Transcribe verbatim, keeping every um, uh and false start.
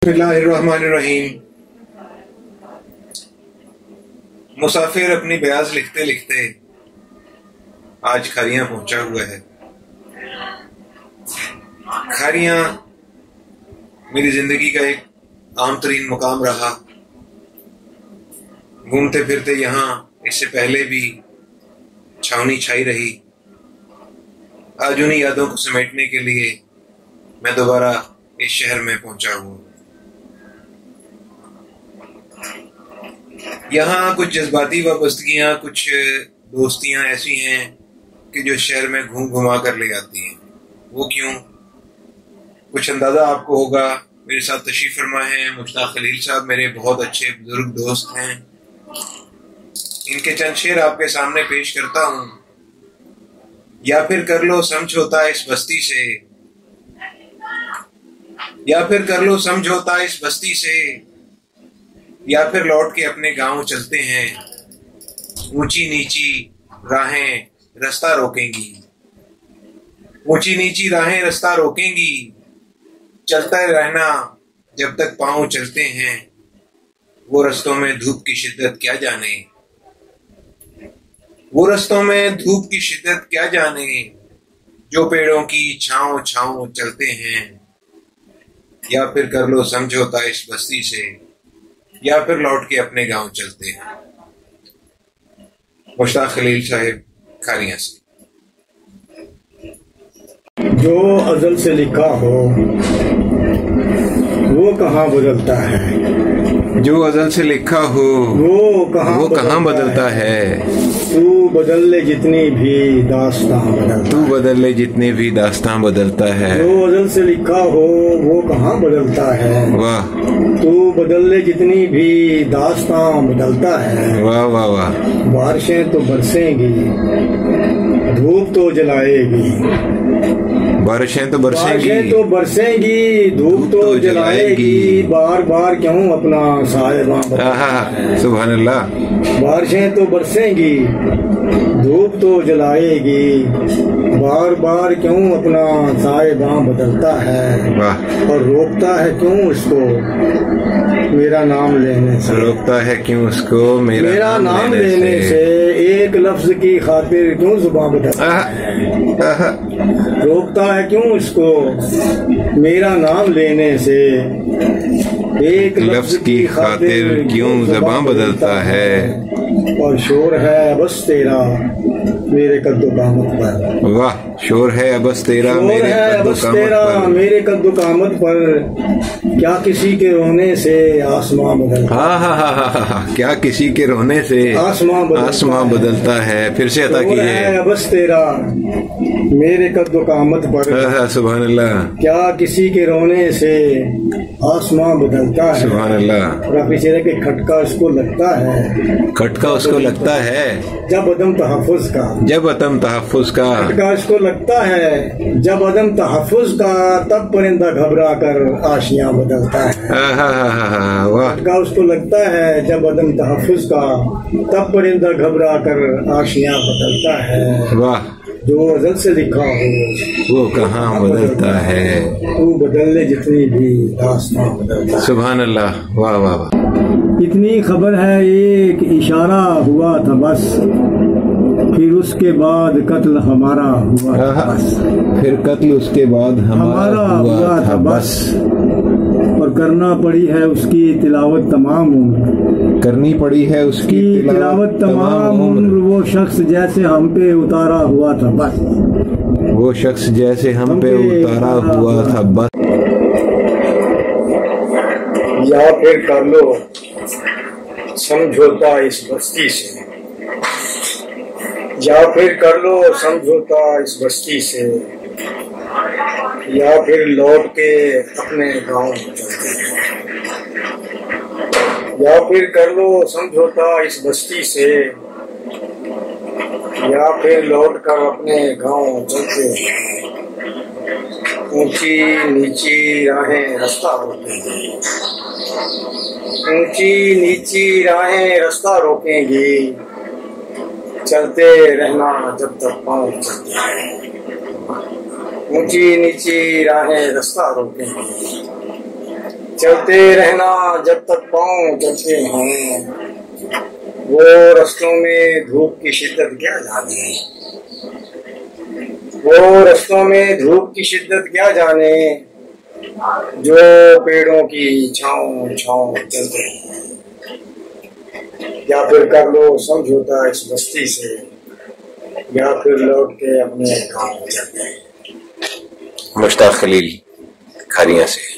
बिस्मिल्लाहिर्रहमानिर्रहीम। मुसाफिर अपनी बयाज लिखते लिखते आज खारियां पहुंचा हुआ है। खारियां मेरी जिंदगी का एक आम तरीन मुकाम रहा। घूमते फिरते यहाँ इससे पहले भी छावनी छाई रही। आज उन्हीं यादों को समेटने के लिए मैं दोबारा इस शहर में पहुंचा हूँ। यहाँ कुछ जज्बाती वाबस्तगियाँ, कुछ दोस्तियाँ ऐसी हैं कि जो शहर में घूम घुमा कर ले आती हैं। वो क्यों, कुछ अंदाजा आपको होगा। मेरे साथ तशरीफ फरमा है मुश्ताक खलील साहब, मेरे बहुत अच्छे बुजुर्ग दोस्त हैं। इनके चंद शेर आपके सामने पेश करता हूँ। या फिर कर लो समझौता इस बस्ती से, या फिर कर लो समझौता इस बस्ती से, या फिर लौट के अपने गांव चलते हैं। ऊंची नीची राहें रास्ता रोकेंगी, ऊंची नीची राहें रास्ता रोकेंगी। चलता रहना जब तक पांव चलते हैं। वो रस्तों में धूप की शिद्दत क्या जाने, वो रस्तों में धूप की शिद्दत क्या जाने। जो पेड़ों की छांव छांव चलते हैं। या फिर कर लो समझौता इस बस्ती से, या फिर लौट के अपने गांव चलते हैं। मुश्ताक खलील साहब, खारियां से। जो अज़ल से लिखा हो वो कहाँ बदलता है, जो अज़ल से लिखा हो वो कहाँ वो कहाँ बदलता है। तू बदल ले जितनी भी दास्तां बदलता तू बदल ले जितनी भी दास्तां बदलता है। जो अज़ल से लिखा हो वो कहाँ बदलता है। वाह, तू बदल ले जितनी भी दास्तां बदलता है। वाह वाह वाह। बारिशें तो बरसेंगी, धूप तो जलाएगी, बारिशें तो बरसेंगी, बारिशें तो बरसेंगी, धूप तो, तो जलाएगी। बार बार क्यों अपना साहिबां बदलता। सुभान अल्लाह। बारिशें तो बरसेंगी, धूप तो जलाएगी। बार बार क्यों अपना साहिबां बदलता है। वाह। और रोकता है क्यों उसको मेरा नाम लेने से, रोकता है क्यों उसको मेरा, मेरा नाम, नाम लेने, लेने से। से एक लफ्ज की खातिर क्यों जुबान बदलता है। रोकता है क्यों उसको मेरा नाम लेने से। एक लफ्ज की खातिर क्यों ज़बान बदलता है। और शोर है बस तेरा मेरे कद्दो कामत पर। वाह, शोर है बस तेरा मेरे कद्दो कामत पर। मेरे कद्दो कामत पर क्या किसी के रोने से आसमां बदलता। हाँ हाँ हाँ हाँ हाँ, क्या किसी के रोने से आसमां बदलता, आसमां बदलता है। फिर से अता कीजिए। बस तेरा मेरे कद्दो कामत पर। सुभान अल्लाह। क्या किसी के रोने से आसमां बदलता है। सुभान अल्लाह। और अपने चेहरे के खटका उसको लगता है, खटका उसको लगता है जब अदम तहफ़्फ़ुज़ का, जब अदम तहफ़्फ़ुज़ का। खटका उसको लगता है जब अदम तहफ़्फ़ुज़ का। तब परिंदा घबरा कर आशियां बदलता है। वाह। खटका उसको लगता है जब अदम तहफ़्फ़ुज़ का। तब परिंदा घबरा कर आशियां बदलता है। वाह। जो अज़ल से लिखा हो वो कहाँ बदलता है। तू बदल ले जितनी भी दास्तां बदलता है। सुभान अल्लाह। वाह वाह वाह। इतनी खबर है एक इशारा हुआ था बस, फिर उसके बाद कत्ल हमारा हुआ था बस। फिर कत्ल उसके बाद हमारा हुआ था बस। और करना पड़ी है उसकी तिलावत तमाम उम्र, करनी पड़ी है उसकी तिलावत तमाम उम्र। वो शख्स जैसे हम पे उतारा हुआ था बस, वो शख्स जैसे हम पे उतारा हुआ था बस। या फिर कर लो समझौता इस बस्ती से, या फिर कर लो समझौता इस बस्ती से। या फिर लौट के अपने गांव चलते हैं। या फिर कर लो समझौता इस बस्ती से, या फिर लौट कर अपने गांव चलते हैं। ऊंची नीची राहें रास्ता रोकेंगी, ऊंची नीची राहें रास्ता रोकेंगी। चलते रहना जब तक पाँव चलते हैं। ऊंची नीची राहें रास्ता रोकेंगी। چلتے رہنا جب تک پاؤں چلتے ہیں، وہ رستوں میں دھوپ کی شدت کیا جانے، وہ رستوں میں دھوپ کی شدت کیا جانے، جو پیڑوں کی چھاؤں چھاؤں چلتے ہیں۔ یا پھر کر لو سمجھوتا اس بستی سے، یا پھر لوٹ کے اپنے گاؤں چلتے ہیں۔ مشتاق خلیل کھاریاں سے۔